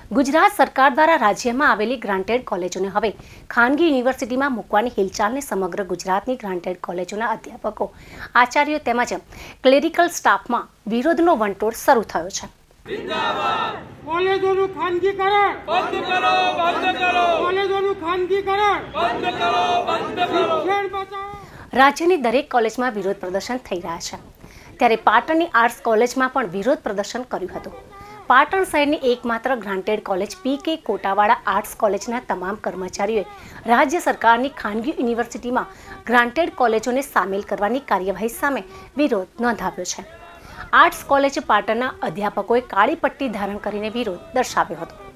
ગુજરાત સરકાર દ્વારા રાજ્યમાં આવેલી ગ્રાન્ટેડ કોલેજોને હવે ખાનગી યુનિવર્સિટીમાં મૂકવાની હિલચાલને સમગ્ર ગુજરાતની ગ્રાન્ટેડ કોલેજોના અધ્યાપકો, આચાર્યો તેમજ ક્લેરિકલ સ્ટાફમાં વિરોધનો વંટોળ શરૂ થયો છે. કોલેજોનું ખાનગીકરણ બંધ કરો, બંધ કરો. કોલેજોનું ખાનગીકરણ બંધ કરો, બંધ કરો. શિક્ષણ બચાવો. રાજ્યની દરેક કોલેજમાં વિરોધ પ્રદર્શન થઈ રહ્યા છે, ત્યારે પાટણની આર્ટ્સ કોલેજમાં પણ વિરોધ પ્રદર્શન કર્યું હતું. પાટણ શહેરની એકમાત્ર granted college P K. Kotawada arts કોલેજના તમામ કર્મચારીઓએ રાજ્ય સરકારની ખાનગી યુનિવર્સિટીમાં ગ્રાન્ટેડ કોલેજોને સામેલ કરવાની કાર્યવાહી સામે વિરોધ નોંધાવ્યો છે. આર્ટ્સ કોલેજ પાટણના અધ્યાપકોએ કાળી પટ્ટી ધારણ કરીને વિરોધ દર્શાવ્યો હતો.